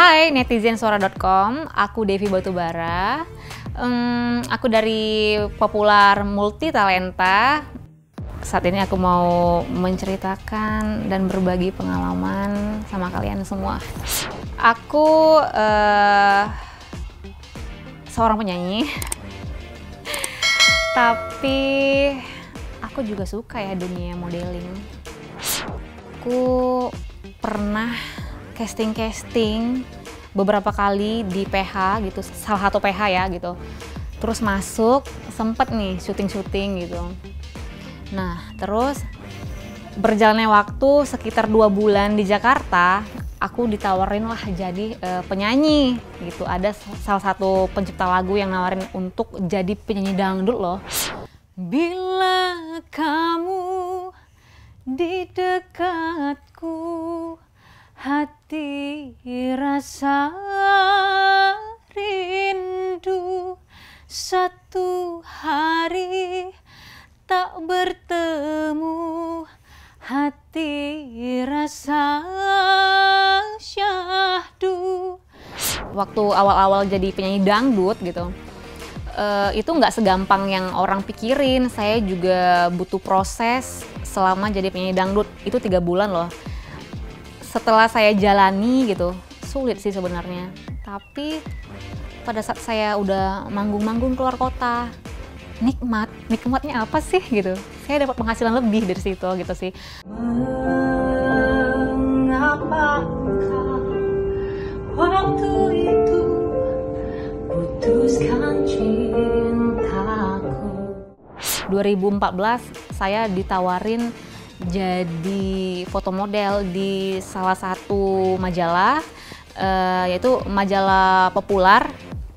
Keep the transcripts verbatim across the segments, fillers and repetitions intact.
Hai netizen suara dot com, aku Devi Batubara. Um, aku dari Popular Multi Talenta. Saat ini aku mau menceritakan dan berbagi pengalaman sama kalian semua. Aku uh, seorang penyanyi, tapi aku juga suka ya dunia modeling. Aku pernah casting-casting beberapa kali di P H gitu, salah satu P H ya gitu. Terus masuk, sempet nih syuting-syuting gitu. Nah, terus berjalannya waktu sekitar dua bulan di Jakarta, aku ditawarin lah jadi uh, penyanyi gitu. Ada salah satu pencipta lagu yang nawarin untuk jadi penyanyi dangdut loh. Bila kamu di dekatku, hati rasa rindu. Satu hari tak bertemu, hati rasa syahdu. Waktu awal-awal jadi penyanyi dangdut gitu, uh, itu nggak segampang yang orang pikirin. Saya juga butuh proses selama jadi penyanyi dangdut, itu tiga bulan loh. Setelah saya jalani gitu, sulit sih sebenarnya. Tapi pada saat saya udah manggung-manggung keluar kota, nikmat, nikmatnya apa sih gitu. Saya dapat penghasilan lebih dari situ gitu sih. Mengapakah waktu itu putuskan cintaku? dua ribu empat belas saya ditawarin jadi foto model di salah satu majalah, uh, yaitu majalah Popular.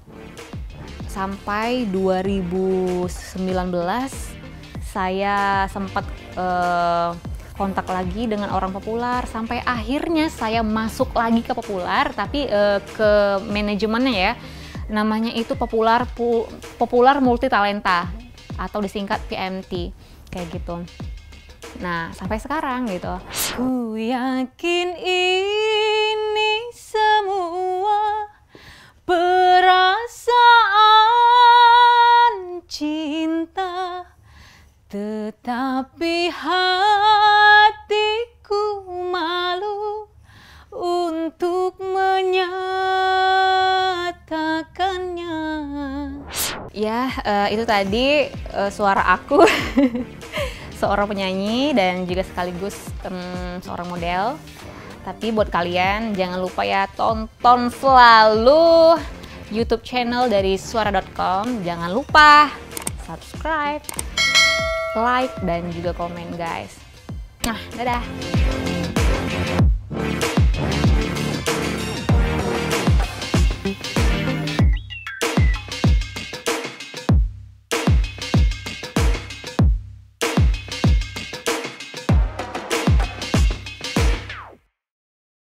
Sampai dua ribu sembilan belas saya sempat uh, kontak lagi dengan orang Popular, sampai akhirnya saya masuk lagi ke Popular, tapi uh, ke manajemennya ya, namanya itu Popular Popular Multi Talenta atau disingkat P M T kayak gitu. Nah, sampai sekarang gitu. Ku yakin ini semua perasaan cinta, tetapi hatiku malu untuk menyatakannya. Ya, uh, itu tadi uh, suara aku. Seorang penyanyi dan juga sekaligus um, seorang model. Tapi buat kalian jangan lupa ya, tonton selalu YouTube channel dari suara dot com. Jangan lupa subscribe, like, dan juga komen guys. Nah, dadah.